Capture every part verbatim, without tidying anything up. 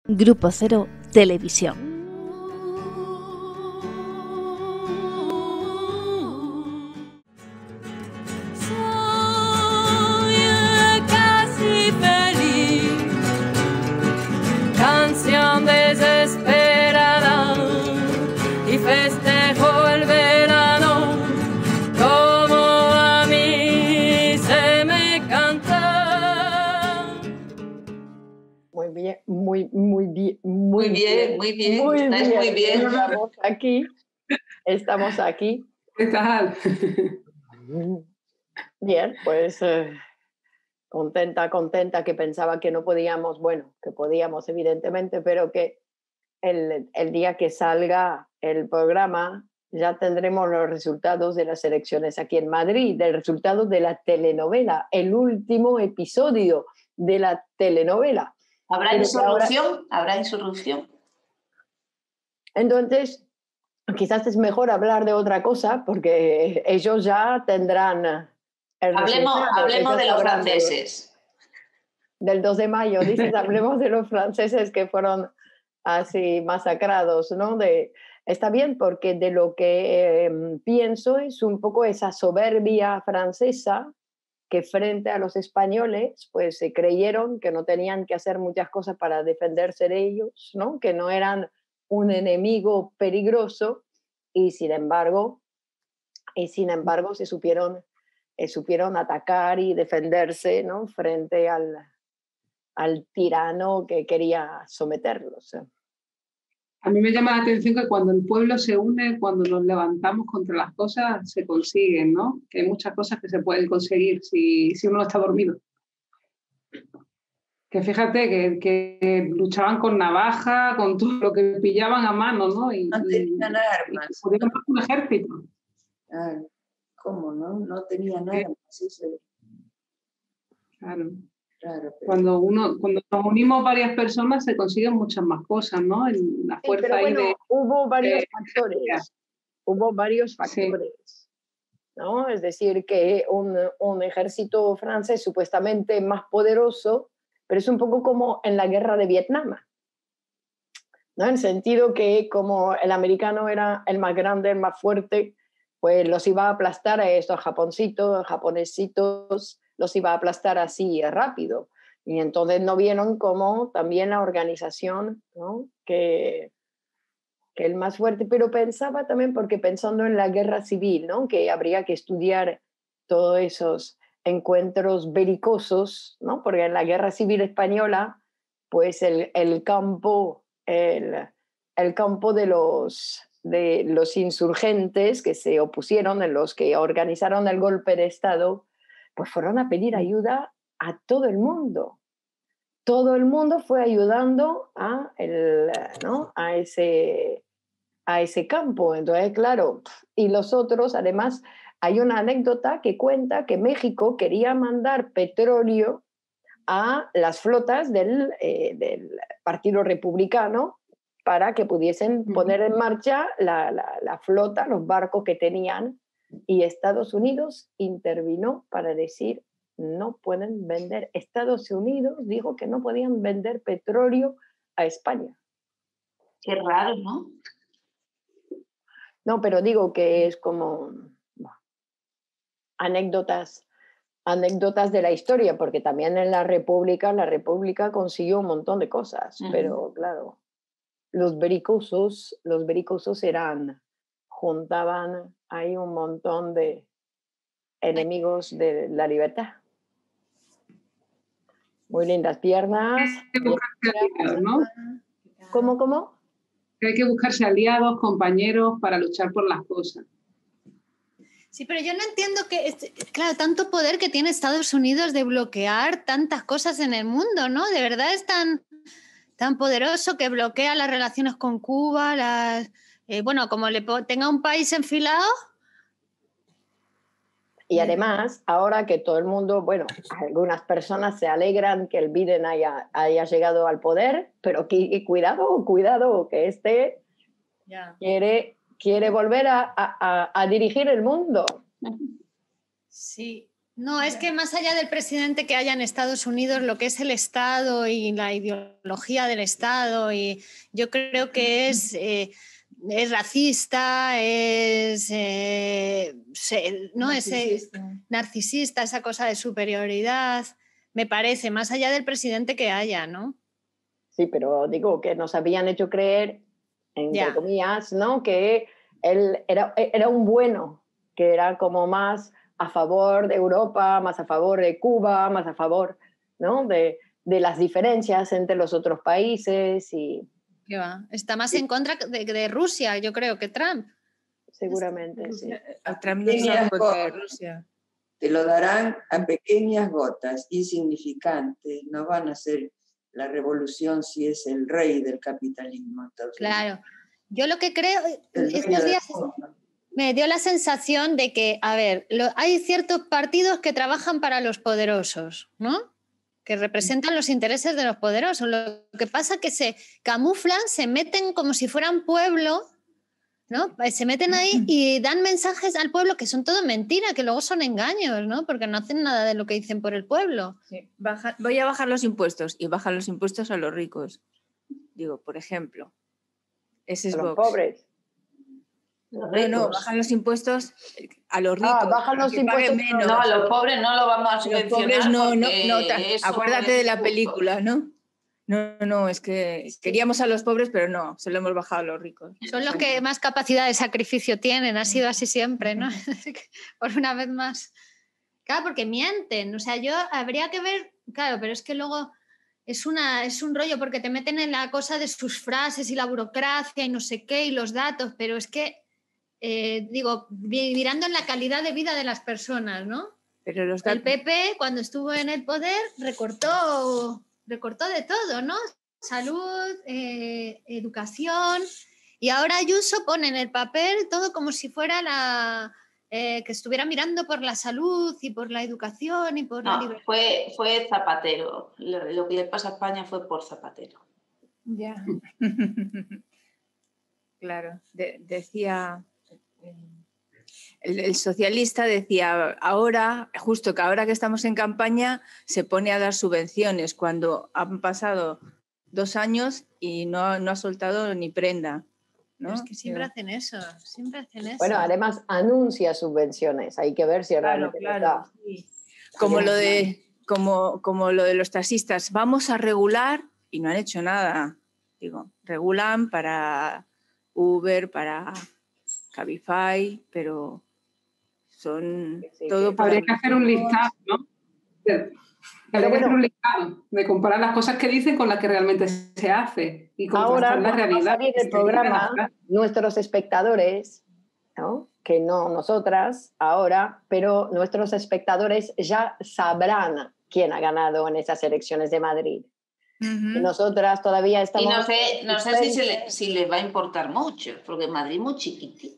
Grupo Cero Televisión. Canción desesperada y festejo el verano como a mí se me canta. Muy bien, muy, muy bien, muy, Muy bien, muy bien, muy estáis bien. muy bien. Estamos aquí, estamos aquí. ¿Qué tal? Bien, pues eh, contenta, contenta, que pensaba que no podíamos, bueno, que podíamos evidentemente, pero que el, el día que salga el programa ya tendremos los resultados de las elecciones aquí en Madrid, del resultado de la telenovela, el último episodio de la telenovela. ¿Habrá Pero que insurrección? ahora- ¿Habrá insurrección? Entonces, quizás es mejor hablar de otra cosa porque ellos ya tendrán el Hablemos, resultado, hablemos ellos de los sabrán de los- franceses. del dos de mayo. Dices, hablemos de los franceses que fueron así masacrados, ¿no? De, está bien porque de lo que eh, pienso es un poco esa soberbia francesa que frente a los españoles pues se creyeron que no tenían que hacer muchas cosas para defenderse de ellos, ¿no? Que no eran un enemigo peligroso y sin embargo, y sin embargo se supieron, eh, supieron atacar y defenderse, ¿no? Frente al, al tirano que quería someterlos. A mí me llama la atención que cuando el pueblo se une, cuando nos levantamos contra las cosas, se consiguen, ¿no? Que hay muchas cosas que se pueden conseguir si, si uno está dormido. Que fíjate que, que luchaban con navaja, con todo lo que pillaban a mano, ¿no? Y, No y- tenían y armas. pudieron hacer un ejército. Ah, ¿cómo no? No tenían armas. Eso es Claro. raro. Pero... Cuando, uno, cuando nos unimos varias personas se consiguen muchas más cosas, ¿no? En la Sí, fuerza pero ahí bueno, de... hubo varios de- factores, hubo varios Sí. factores, ¿no? Es decir, que un, un ejército francés supuestamente más poderoso, pero es un poco como en la guerra de Vietnam, ¿no? En el sentido que como el americano era el más grande, el más fuerte, pues los iba a aplastar a estos japoncitos, japonesitos, los iba a aplastar así rápido. Y entonces no vieron como también la organización, ¿no? que, que el más fuerte, pero pensaba también, porque pensando en la guerra civil, ¿no? Que habría que estudiar todos esos encuentros belicosos, ¿no? Porque en la guerra civil española, pues el, el campo, el, el campo de los, de los insurgentes que se opusieron, en los que organizaron el golpe de Estado, pues fueron a pedir ayuda a todo el mundo. Todo el mundo fue ayudando a, el, ¿no? a ese a ese campo. Entonces, claro, y los otros, además, hay una anécdota que cuenta que México quería mandar petróleo a las flotas del, eh, del Partido Republicano para que pudiesen poner en marcha la, la, la flota, los barcos que tenían, y Estados Unidos intervino para decir no pueden vender. Estados Unidos dijo que no podían vender petróleo a España. Qué raro, ¿no? No, pero digo que es como bueno, anécdotas, anécdotas de la historia, porque también en la República, la República consiguió un montón de cosas, Ujú. pero claro, los belicosos, los belicosos eran, juntaban ahí un montón de enemigos de la libertad. Muy lindas piernas. Hay que buscarse aliados, ¿no? ¿Cómo, cómo? Que hay que buscarse aliados, compañeros para luchar por las cosas. Sí, pero yo no entiendo que, es- claro, tanto poder que tiene Estados Unidos de bloquear tantas cosas en el mundo, ¿no? De verdad es tan, tan poderoso que bloquea las relaciones con Cuba, las, eh, bueno, como le po- tenga un país enfilado. Y además, ahora que todo el mundo, bueno, algunas personas se alegran que el Biden haya, haya llegado al poder, pero que, cuidado, cuidado, que este Ya. quiere, quiere volver a, a, a dirigir el mundo. Sí. No, es que más allá del presidente que haya en Estados Unidos, lo que es el Estado y la ideología del Estado, y yo creo que es, eh, es racista, es, eh, se- ¿no? Ese, Narcisista. narcisista, esa cosa de superioridad, me parece, más allá del presidente que haya, ¿no? Sí, pero digo que nos habían hecho creer, entre Ya. comillas, ¿no? Que él era, era un bueno, que era como más a favor de Europa, más a favor de Cuba, más a favor, ¿no? de, de las diferencias entre los otros países y ¿Qué va? Está más en contra de, de Rusia, yo creo, que Trump. seguramente, sí. A Trump no está en contra de Rusia. Te lo darán a pequeñas gotas, insignificantes, no van a ser la revolución si es el rey del capitalismo. Entonces, Claro. Yo lo que creo, el dueño estos del días mundo. me dio la sensación de que, a ver, lo- hay ciertos partidos que trabajan para los poderosos, ¿no? Que representan los intereses de los poderosos. Lo que pasa es que se camuflan, se meten como si fueran pueblo, ¿no? Se meten ahí y dan mensajes al pueblo que son todo mentira, que luego son engaños, ¿no? Porque no hacen nada de lo que dicen por el pueblo. Sí, baja- voy a bajar los impuestos y bajan los impuestos a los ricos. Digo, por ejemplo, ese es A los Vox. pobres. Los No, no, ricos. bajan los impuestos a los ricos. Ah, bajan los que paguen impuestos. menos. No, a los pobres no lo vamos a Los subvencionar. pobres no, no, porque no, ta- eso acuérdate es de la justo. película, ¿no? No, no, es que queríamos a los pobres, pero no, se lo hemos bajado a los ricos. Son los que más capacidad de sacrificio tienen, ha sido así siempre, ¿no? Por una vez más. Claro, porque mienten, o sea, yo habría que ver, claro, pero es que luego es, una, es un rollo porque te meten en la cosa de sus frases y la burocracia y no sé qué y los datos, pero es que, eh, digo, vi- mirando en la calidad de vida de las personas, ¿no? Pero los El datos- P P, cuando estuvo en el poder, recortó, recortó de todo, ¿no? Salud, eh, educación. Y ahora Ayuso pone en el papel todo como si fuera la eh, que estuviera mirando por la salud y por la educación y por la No, libertad. fue, fue Zapatero. Lo, lo que le pasa a España fue por Zapatero. Ya. Claro, de- decía, eh, el, el socialista decía, ahora, justo que ahora que estamos en campaña, se pone a dar subvenciones cuando han pasado dos años y no, no ha soltado ni prenda. ¿no? Pero es que siempre hacen eso, siempre hacen eso. Bueno, además anuncia subvenciones, hay que ver si Claro, realmente claro, está. sí. Como lo de, como, como lo de los taxistas, vamos a regular y no han hecho nada. Digo, regulan para Uber, para Cabify, pero son Sí, todo sí. para Habría que hacer un listado, ¿no? De- Habría que bueno. hacer un listado de comparar las cosas que dicen con las que realmente se hace y Ahora, contrastar la cuando va a realidad. salir el que digan programa, las- nuestros espectadores, ¿no? Que no nosotras ahora, pero nuestros espectadores ya sabrán quién ha ganado en esas elecciones de Madrid. Ujú. Y nosotras todavía estamos... Y no sé, no sé si, se le- si les va a importar mucho, porque Madrid es muy chiquitito.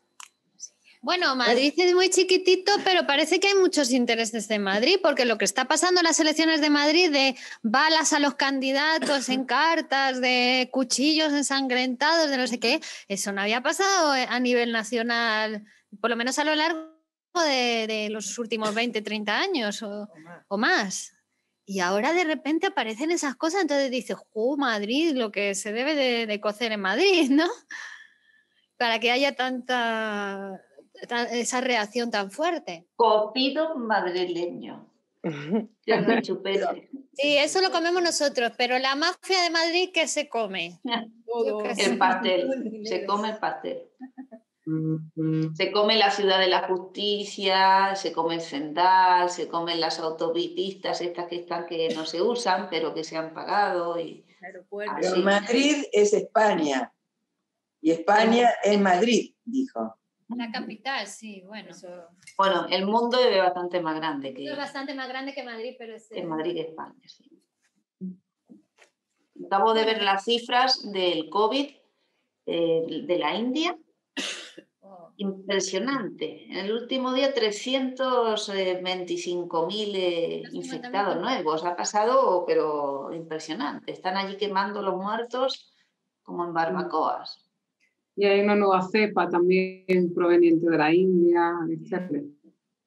Bueno, Madrid es muy chiquitito, pero parece que hay muchos intereses en Madrid, porque lo que está pasando en las elecciones de Madrid, de balas a los candidatos en cartas, de cuchillos ensangrentados, de no sé qué, eso no había pasado a nivel nacional, por lo menos a lo largo de, de los últimos veinte, treinta años o, o más. Y ahora de repente aparecen esas cosas, entonces dices, ¡oh, Madrid! Lo que se debe de, de cocer en Madrid, ¿no? Para que haya tanta... esa reacción tan fuerte. Cocido madrileño. Yo me chupete. Sí, eso lo comemos nosotros, pero la mafia de Madrid, ¿qué se come? Yo qué sé. El pastel, se come el pastel. Se come la ciudad de la justicia, se come el Zendal, se comen las autopistas estas que están que no se usan, pero que se han pagado. Y Aeropuerto. Pero así. Madrid es España y España es Madrid, dijo. La capital, sí, bueno. Bueno, el mundo es bastante más grande que, Es bastante más grande que Madrid, pero es... que Madrid que España. Sí. Acabo de ver las cifras del COVID eh, de la India. Oh. Impresionante. En el último día trescientos veinticinco mil eh, infectados nuevos. Ha pasado, pero impresionante. Están allí quemando los muertos como en barbacoas. Y hay una nueva cepa también proveniente de la India, etcétera.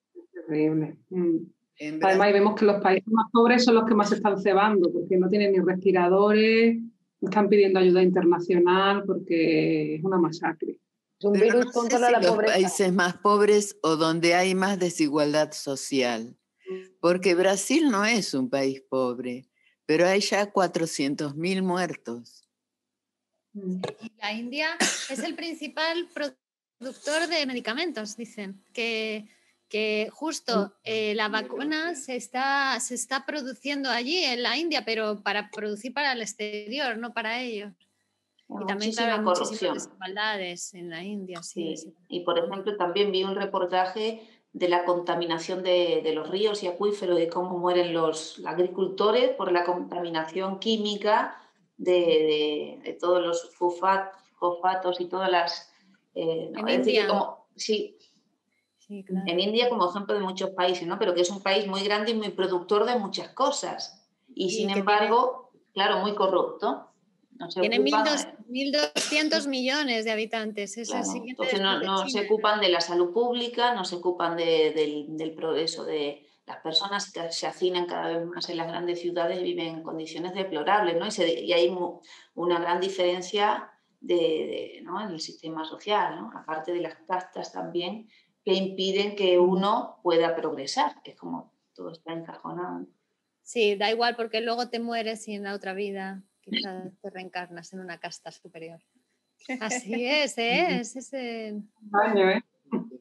Increíble. Mm. En Además, Brasil, y vemos que los países más pobres son los que más se están cebando, porque no tienen ni respiradores, están pidiendo ayuda internacional, porque es una masacre. Es un pero virus no sé contra si la los pobreza. países más pobres o donde hay más desigualdad social, porque Brasil no es un país pobre, pero hay ya cuatrocientos mil muertos. Mm. Y la India es el principal productor de medicamentos, dicen, que, que justo eh, la vacuna se está, se está produciendo allí en la India, pero para producir para el exterior, no para ellos. Y también, claro, hay muchísimas corrupción. desigualdades en la India. Sí, Sí. sí. Y por ejemplo, también vi un reportaje de la contaminación de, de los ríos y acuíferos, de cómo mueren los agricultores por la contaminación química de, de, de todos los fosfat, fosfatos y todas las... Eh, no, En es decir, que India. como, sí, Sí, claro. en India como ejemplo de muchos países, ¿no? Pero que es un país muy grande y muy productor de muchas cosas. Y, Y sin que embargo, claro, muy corrupto. No se Tiene ocupan, mil doscientos millones de habitantes. Es el claro, siguiente entonces no, después de no China. se ocupan de la salud pública, no se ocupan de- del, del progreso de las personas que se hacinan cada vez más en las grandes ciudades y viven en condiciones deplorables, ¿no? Y, se- y hay mu- una gran diferencia de, de, ¿no? en el sistema social, ¿no? Aparte de las castas también, que impiden que uno pueda progresar, es como todo está encajonado. Sí, da igual porque luego te mueres y en la otra vida quizás te reencarnas en una casta superior. Así es, ¿eh? Es ese... Año, ¿eh?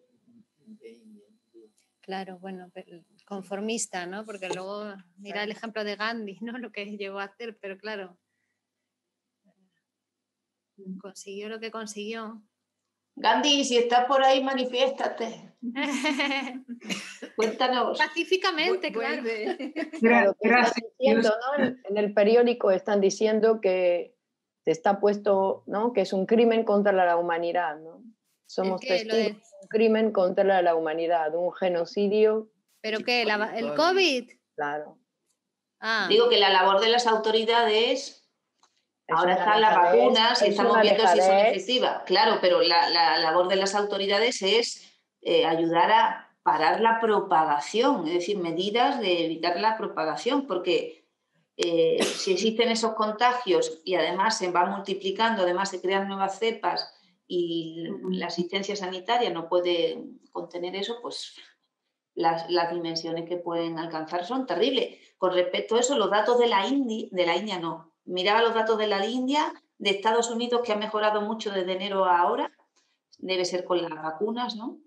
Claro, bueno, conformista, ¿no? Porque luego mira el ejemplo de Gandhi, ¿no? Lo que llegó a hacer, pero claro, consiguió lo que consiguió. Gandhi, si estás por ahí, manifiéstate. Cuéntanos. Pacíficamente, claro. Claro, que están Gracias. diciendo, ¿no? En, en el periódico están diciendo que se está puesto, ¿no? Que es un crimen contra la humanidad, ¿no? Somos ¿El qué? Lo testigos de- de un crimen contra la humanidad, un genocidio, ¿Pero qué? La- ¿El COVID? claro. Ah, Digo que la labor de las autoridades, Es ahora una están las dejadez, vacunas y es estamos una viendo si son dejadez. efectivas. Claro, pero la, la labor de las autoridades es eh, ayudar a parar la propagación, es decir, medidas de evitar la propagación, porque eh, si existen esos contagios y además se va multiplicando, además se crean nuevas cepas y la asistencia sanitaria no puede contener eso, pues las, las dimensiones que pueden alcanzar son terribles. Con respecto a eso, los datos de la India, de la India no. Miraba los datos de la India, de Estados Unidos, que ha mejorado mucho desde enero a ahora, debe ser con las vacunas, ¿no?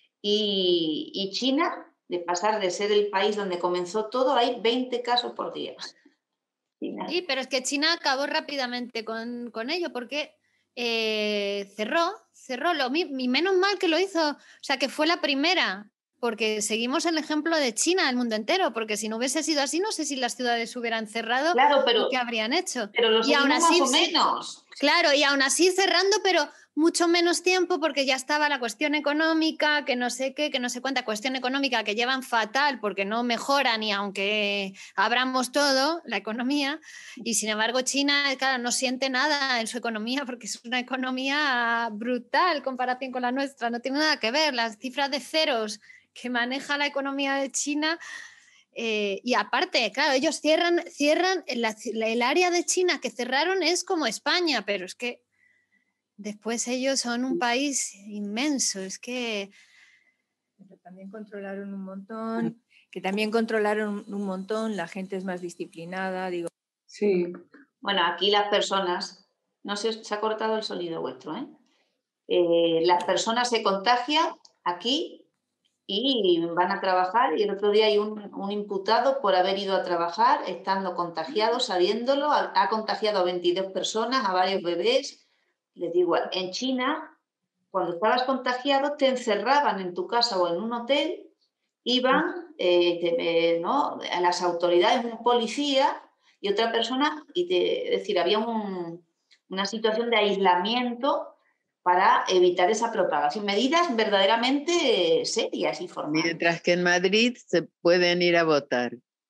Y, y China, de pasar de ser el país donde comenzó todo, hay veinte casos por día. China. sí, pero es que China acabó rápidamente con, con ello porque eh, cerró, cerró, lo, mi- y menos mal que lo hizo, o sea, que fue la primera, porque seguimos el ejemplo de China, el mundo entero, porque si no hubiese sido así, no sé si las ciudades hubieran cerrado Claro, y pero, qué habrían hecho. pero lo Y aún seguimos así, más o sí, menos. claro, y aún así cerrando, pero mucho menos tiempo porque ya estaba la cuestión económica, que no sé qué, que no sé cuánta cuestión económica que llevan fatal porque no mejoran y aunque abramos todo, la economía, y sin embargo China, claro, no siente nada en su economía porque es una economía brutal en comparación con la nuestra, no tiene nada que ver, las cifras de ceros que maneja la economía de China. Eh, y aparte, claro, ellos cierran, cierran la- el área de China que cerraron es como España, pero es que después ellos son un país inmenso, es que... Pero también controlaron un montón, que también controlaron un montón, la gente es más disciplinada, digo. Sí. Bueno, aquí las personas, no se, se ha cortado el sonido vuestro, ¿eh? Eh, las personas se contagian aquí y van a trabajar y el otro día hay un, un imputado por haber ido a trabajar estando contagiado, sabiéndolo, ha, ha contagiado a veintidós personas, a varios bebés. Les digo, en China, cuando estabas contagiado te encerraban en tu casa o en un hotel, iban eh, te, eh, ¿no? a las autoridades, un policía y otra persona, y te, es decir, había un, una situación de aislamiento para evitar esa propagación. Medidas verdaderamente eh, serias y formales. Mientras que en Madrid se pueden ir a votar.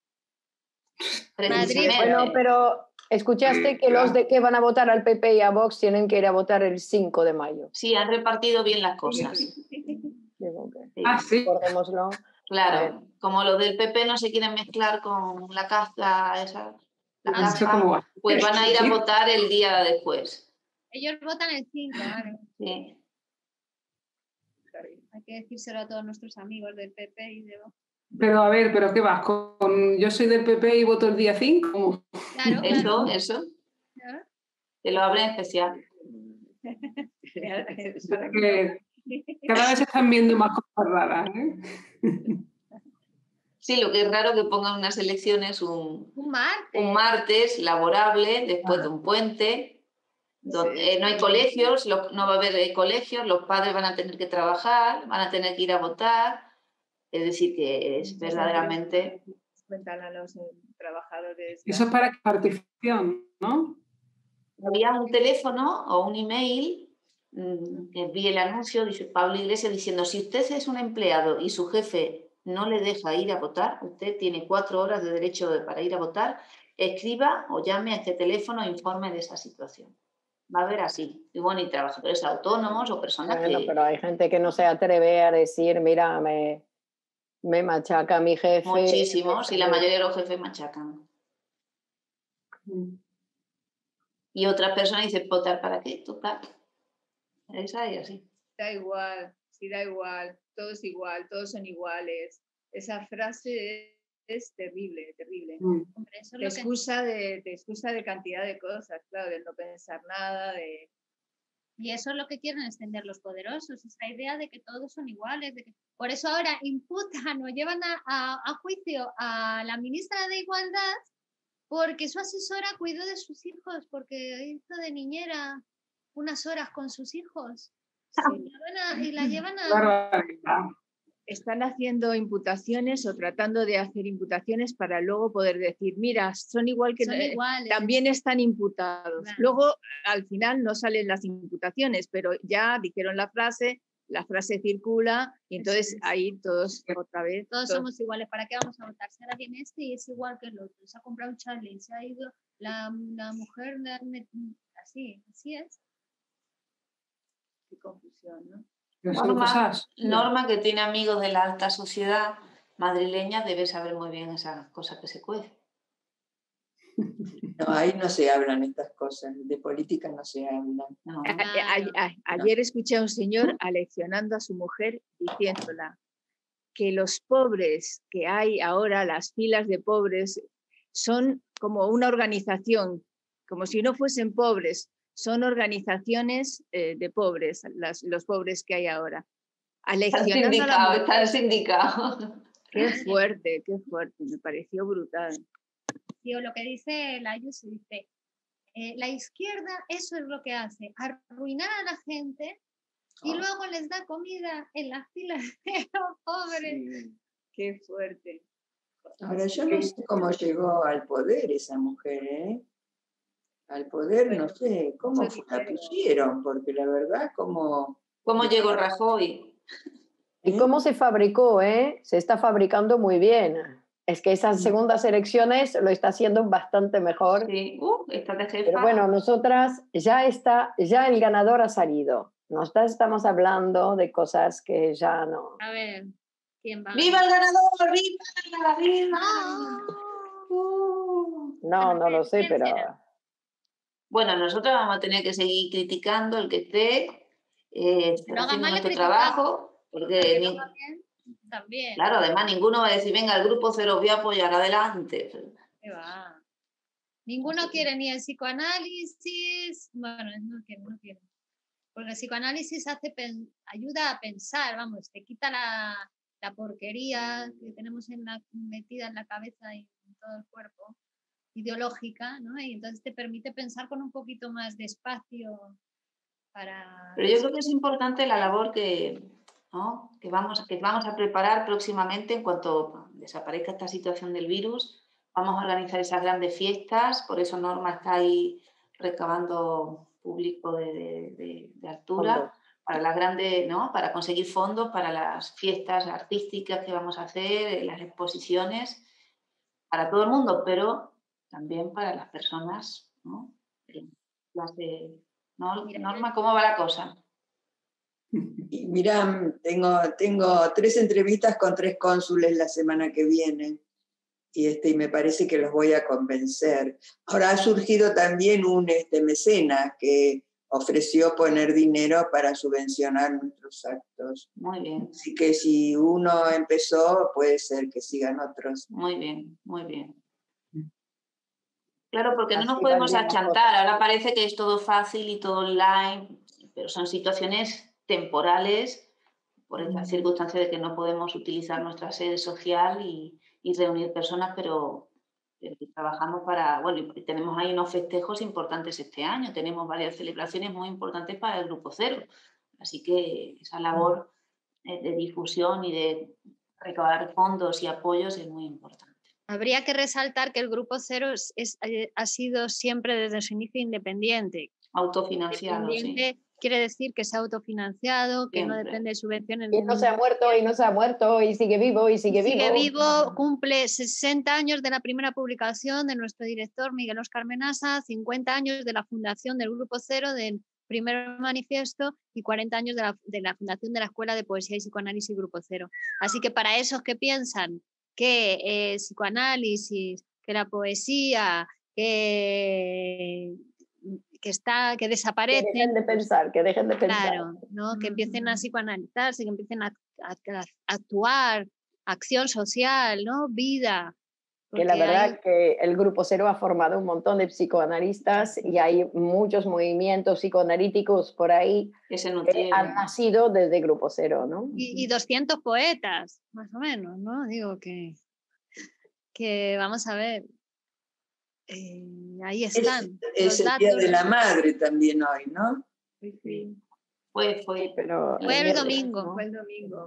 Madrid, Bueno, pero escuchaste que los de que van a votar al P P y a Vox tienen que ir a votar el cinco de mayo. Sí, han repartido bien las cosas. Digo que, Sí. Ah, sí. recordémoslo. Claro, como los del P P no se quieren mezclar con la casta, esa, la Ah, ¿eso casta, cómo va? pues van a ir a Sí. votar el día después. Ellos votan el cinco, ¿vale? Sí. Hay que decírselo a todos nuestros amigos del P P y de Vox. Pero a ver, ¿pero qué vas? ¿Con yo soy del P P y voto el día cinco? Claro, Eso, claro. eso. Claro. Te lo abren especial. Que cada vez se están viendo más cosas raras, ¿eh? Sí, lo que es raro que pongan unas elecciones un, Un martes. un martes laborable, después Ah. de un puente, donde Sí, eh, no hay sí. colegios, lo- no va a haber eh, colegios, los padres van a tener que trabajar, van a tener que ir a votar. Es decir, que es verdaderamente... Cuentan a los eh, trabajadores. Eso es para participación, ¿no? Había un teléfono o un email mm, que vi el anuncio, dice Pablo Iglesias, diciendo: si usted es un empleado y su jefe no le deja ir a votar, usted tiene cuatro horas de derecho de- para ir a votar, escriba o llame a este teléfono e informe de esa situación. Va a haber así. Y bueno, y trabajadores autónomos o personas Bueno, que... pero hay gente que no se atreve a decir, mira, me, me machaca mi jefe. Muchísimos, me- y la mayoría de los jefes machacan. Y otras personas dicen: ¿votar para qué? Total. Esa y así. Da igual, sí, da igual, todo es igual, todos son iguales. Esa frase es, es terrible, terrible. Mm. Hombre, eso es Te lo que... excusa de, te excusa de cantidad de cosas, claro, de no pensar nada, de... Y eso es lo que quieren extender los poderosos, esa idea de que todos son iguales. De que... Por eso ahora imputan o llevan a, a, a juicio a la ministra de Igualdad porque su asesora cuidó de sus hijos, porque hizo de niñera unas horas con sus hijos. Y la, van a- y la llevan a... Barbaridad. Están haciendo imputaciones o tratando de hacer imputaciones para luego poder decir, mira, son igual que Son eh, iguales. también están imputados. Claro. Luego, al final no salen las imputaciones, pero ya dijeron la frase, la frase circula y entonces Eso es. ahí todos otra vez. Todos todos- somos iguales, ¿para qué vamos a votar? Si ahora viene este y es igual que el otro, se ha comprado un Charlie, se ha ido la, la mujer, la- así, así es. Qué confusión, ¿no? Pero son Norma, cosas. Norma, que tiene amigos de la alta sociedad madrileña, debe saber muy bien esas cosas que se cuecen. No, ahí no se hablan estas cosas, de política no se hablan. No. A- a- a- ayer escuché a un señor aleccionando a su mujer diciéndola que los pobres que hay ahora, las filas de pobres, son como una organización, como si no fuesen pobres, son organizaciones eh, de pobres, las- los pobres que hay ahora. Están Aleccionando a la sindicados, mujer. están sindicados. Qué fuerte, qué fuerte, me pareció brutal. Tío, lo que dice la Ayuso, dice, eh, la izquierda eso es lo que hace, arruinar a la gente y Oh. luego les da comida en las filas de los pobres. Sí, qué fuerte. Ahora, yo no sé cómo llegó al poder esa mujer, ¿eh? Al poder, no sé, cómo Mucho la dinero. pusieron, porque la verdad, como... ¿Cómo llegó Rajoy? ¿Y cómo se fabricó? Eh? Se está fabricando muy bien. Es que esas segundas elecciones lo está haciendo bastante mejor. Sí. Uh, esta de jefa. Pero bueno, nosotras ya está, ya el ganador ha salido. Nosotras estamos hablando de cosas que ya no. A ver, ¿quién va? ¡Viva el ganador! ¡Viva! ¡Viva! ¡No! Uh. No, no lo sé, ¿Quién pero será? Bueno, nosotros vamos a tener que seguir criticando el que esté eh, Que lo haga haciendo mal, le nuestro criticamos. trabajo, El porque que lo ni- haga bien, también. claro, además ninguno va a decir: venga, el grupo cero os voy a apoyar, adelante. ¿Qué va? Ninguno quiere ni el psicoanálisis, bueno, no quiere, no quiere. Porque el psicoanálisis hace pen- ayuda a pensar, vamos, te quita la, la porquería que tenemos en la, metida en la cabeza y en todo el cuerpo, ideológica, ¿no? Y entonces te permite pensar con un poquito más de espacio para... Pero yo creo que es importante la labor que, ¿no? que, vamos, que vamos a preparar próximamente en cuanto desaparezca esta situación del virus. Vamos a organizar esas grandes fiestas, por eso Norma está ahí recabando público de, de, de, de altura Fondos. para las grandes, ¿no? Para conseguir fondos para las fiestas artísticas que vamos a hacer, las exposiciones, para todo el mundo, pero también para las personas, ¿no? Las de, ¿no? Mira, Norma, ¿cómo va la cosa? Y mirá, tengo, tengo tres entrevistas con tres cónsules la semana que viene. Y, este, y me parece que los voy a convencer. Ahora ha surgido también un este, mecenas que ofreció poner dinero para subvencionar nuestros actos. Muy bien. Así que si uno empezó, puede ser que sigan otros. Muy bien, muy bien. Claro, porque Así no nos podemos van bien las achantar. cosas. Ahora parece que es todo fácil y todo online, pero son situaciones temporales por esta circunstancia de que no podemos utilizar nuestra sede social y, y reunir personas, pero, pero trabajamos para, bueno, y tenemos ahí unos festejos importantes este año, tenemos varias celebraciones muy importantes para el Grupo Cero, así que esa labor eh, de difusión y de recaudar fondos y apoyos es muy importante. Habría que resaltar que el Grupo Cero es, es, eh, ha sido siempre desde su inicio independiente. Autofinanciado, Independiente sí. quiere decir que se ha autofinanciado, que Siempre. no depende de subvenciones. Y no se ha muerto, y no se ha muerto, y sigue vivo, y sigue, Sigue vivo. vivo, cumple sesenta años de la primera publicación de nuestro director Miguel Óscar Menasa, cincuenta años de la fundación del Grupo Cero, del primer manifiesto, y cuarenta años de la, de la fundación de la Escuela de Poesía y Psicoanálisis Grupo Cero. Así que para esos que piensan que eh, psicoanálisis, que la poesía, que, que, está, que desaparecen. Que dejen de pensar, que dejen de pensar. Claro, ¿no? Que empiecen a psicoanalizarse, que empiecen a, a, a actuar, acción social, ¿no? Vida. Que la verdad hay... que el Grupo Cero ha formado un montón de psicoanalistas y hay muchos movimientos psicoanalíticos por ahí que, se que han nacido desde Grupo Cero, ¿no? Y, y doscientos poetas, más o menos, ¿no? Digo que, que vamos a ver, eh, ahí están. Es, es el Día de la Madre también hoy, ¿no? Sí, sí. Fue, fue. Sí, pero fue el, el domingo. ¿No? Fue el domingo.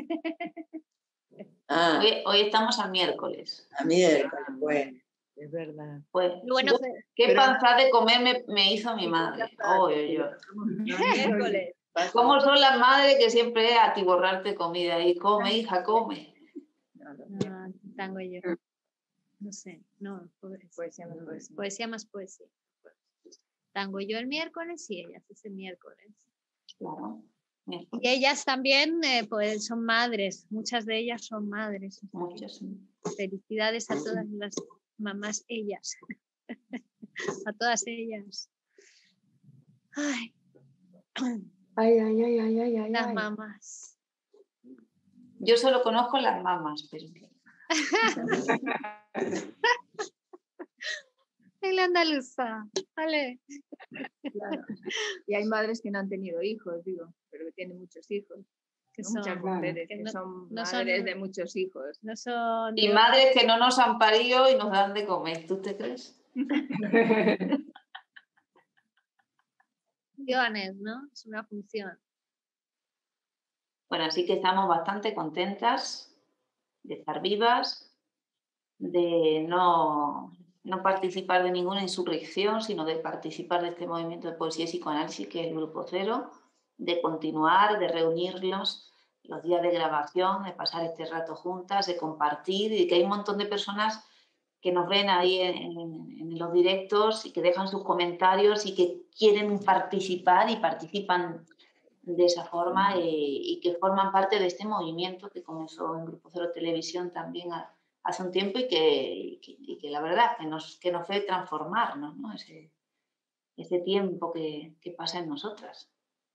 Ah, hoy, hoy estamos a miércoles. A miércoles, bueno. Es verdad. Pues, bueno, ¿qué pero, panza de comer me, me hizo mi madre? Oh, yo, yo. Miércoles. ¿Cómo son las madres que siempre atiborrarte comida? Y come, hija, come. No, tango yo. No sé, no, poesía más poesía. Poesía más poesía. Tango yo el miércoles y ellas ese miércoles. Claro. Y ellas también eh, pues son madres, muchas de ellas son madres. Muchas. Felicidades a todas las mamás ellas, a todas ellas. Ay. Ay, ay, ay, ay, ay, ay. Las mamás. Yo solo conozco las mamás, pero... En la andaluza, vale. Claro. Y hay madres que no han tenido hijos, digo, pero que tienen muchos hijos. Que ¿no? son, Muchas mujeres que, que no, son no madres son, de muchos hijos. No son, y madres que no nos han parido y nos dan de comer, ¿tú te crees? Funciones, ¿no? Es una función. Bueno, así que estamos bastante contentas de estar vivas, de no, no participar de ninguna insurrección, sino de participar de este movimiento de poesía y psicoanálisis que es el Grupo Cero, de continuar, de reunirnos los días de grabación, de pasar este rato juntas, de compartir, y de que hay un montón de personas que nos ven ahí en, en, en los directos y que dejan sus comentarios y que quieren participar y participan de esa forma eh, y que forman parte de este movimiento que comenzó en Grupo Cero Televisión también a, hace un tiempo y que, y que, y que la verdad que nos, que nos fue transformarnos, ¿no? Ese, ese tiempo que, que pasa en nosotras.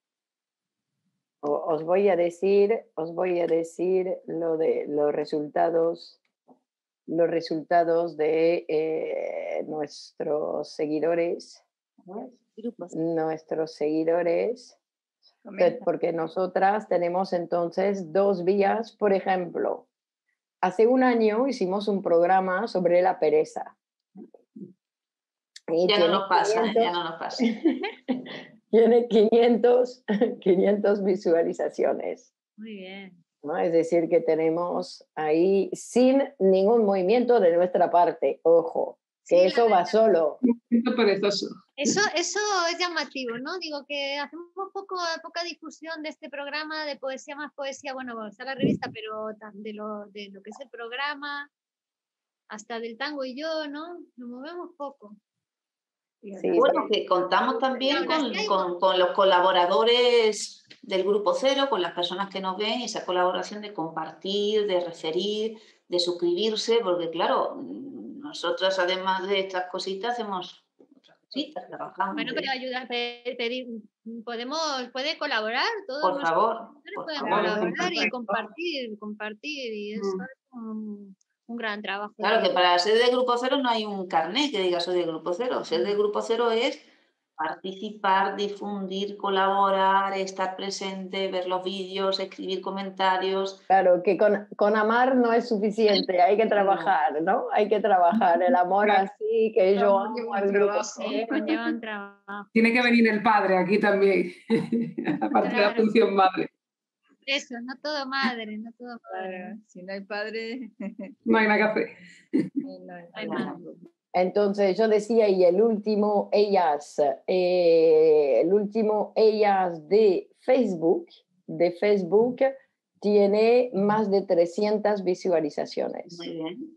Os voy a decir, os voy a decir lo de los resultados, los resultados de eh, nuestros seguidores, Grupos. nuestros seguidores, Comenta. Porque nosotras tenemos entonces dos vías, por ejemplo, hace un año hicimos un programa sobre la pereza. Y ya no nos pasa, quinientos, ¿eh? Ya no nos pasa. Tiene quinientos, quinientos visualizaciones. Muy bien. ¿No? Es decir, que tenemos ahí sin ningún movimiento de nuestra parte, ojo, que sí, eso va solo. Perezoso. Eso, eso es llamativo, ¿no? Digo que hacemos poco, poca difusión de este programa de Poesía más Poesía, bueno, está la revista, pero de lo, de lo que es el programa, hasta del tango y yo, ¿no? Nos movemos poco. Sí, bueno, que contamos también con, con, con los colaboradores del Grupo Cero, con las personas que nos ven, esa colaboración de compartir, de referir, de suscribirse, porque claro, nosotros además de estas cositas hacemos otras cositas, trabajamos. Bueno, pero ayuda, pedir, podemos, puede colaborar, todos por favor, por pueden favor. colaborar y compartir, compartir, y eso mm. es un, un gran trabajo. Claro, que para ser de Grupo Cero no hay un carnet que diga soy de Grupo Cero. Ser de Grupo Cero es participar, difundir, colaborar, estar presente, ver los vídeos, escribir comentarios. Claro, que con, con amar no es suficiente, hay que trabajar, ¿no? Hay que trabajar, el amor así, que yo amo al grupo. Sí, conllevan trabajo. Tiene que venir el padre aquí también, aparte Claro. de la función madre. Eso, no todo madre, no todo padre. Claro, si no hay padre, No hay nada que hacer. no hay Hay nada. madre. Entonces yo decía, y el último ellas, eh, el último ellas de Facebook, de Facebook tiene más de trescientas visualizaciones. Muy bien.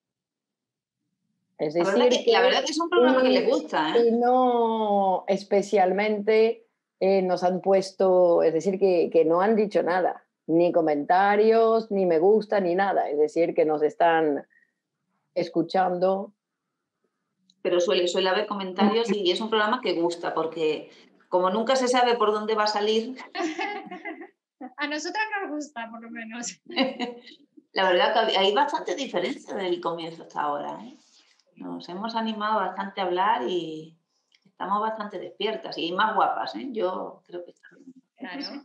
Es La decir, verdad que, la verdad que es un programa que y- le gusta, ¿eh? y no especialmente eh, nos han puesto, es decir, que, que no han dicho nada, ni comentarios, ni me gusta, ni nada. Es decir, que nos están escuchando. Pero suele, suele haber comentarios y es un programa que gusta porque como nunca se sabe por dónde va a salir, A nosotras nos gusta, por lo menos. la verdad que hay bastante diferencia del comienzo hasta ahora, ¿eh? Nos hemos animado bastante a hablar y estamos bastante despiertas y más guapas, ¿eh? Yo creo que está bien. Claro.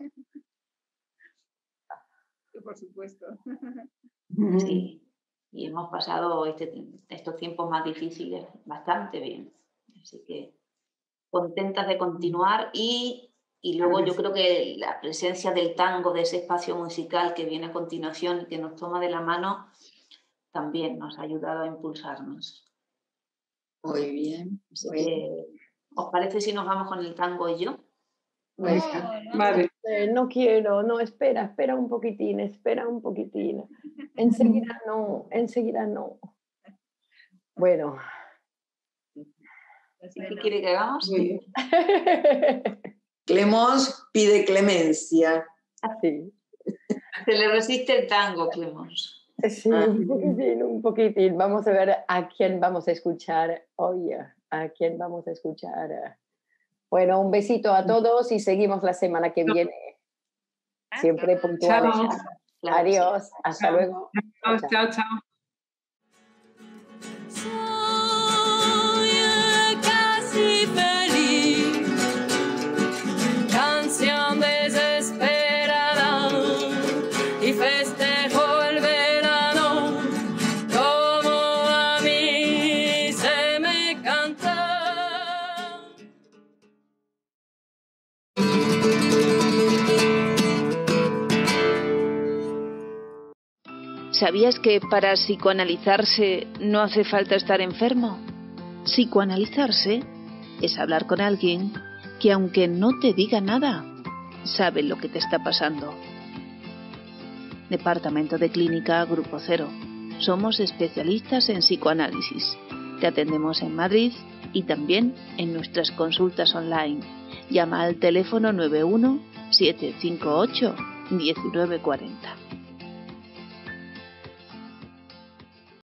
Por supuesto. Sí. Y hemos pasado este, estos tiempos más difíciles bastante bien. Así que contentas de continuar y, y luego yo creo que la presencia del tango, de ese espacio musical que viene a continuación y que nos toma de la mano, también nos ha ayudado a impulsarnos. Muy bien. Así Bueno. que, ¿os parece si nos vamos con el tango y yo? Pues, Vale. Eh, no quiero, no, espera, espera un poquitín, espera un poquitín. Enseguida no, enseguida no. Bueno. Así que quiere que hagamos. Muy bien. Clemons pide clemencia. Sí, Se le resiste el tango, Clemons. sí, un poquitín, un poquitín. Vamos a ver a quién vamos a escuchar hoy, a quién vamos a escuchar. Bueno, un besito a todos y seguimos la semana que viene. Siempre puntuales. Chao. Claro que sí. Adiós, hasta Chao. luego. Chao, chao, chao. Soy casi feliz, canción desesperada y festejo el verano como a mí se me canta. ¿Sabías que para psicoanalizarse no hace falta estar enfermo? Psicoanalizarse es hablar con alguien que, aunque no te diga nada, sabe lo que te está pasando. Departamento de Clínica Grupo Cero. Somos especialistas en psicoanálisis. Te atendemos en Madrid y también en nuestras consultas online. Llama al teléfono nueve uno siete cinco ocho uno nueve cuatro cero.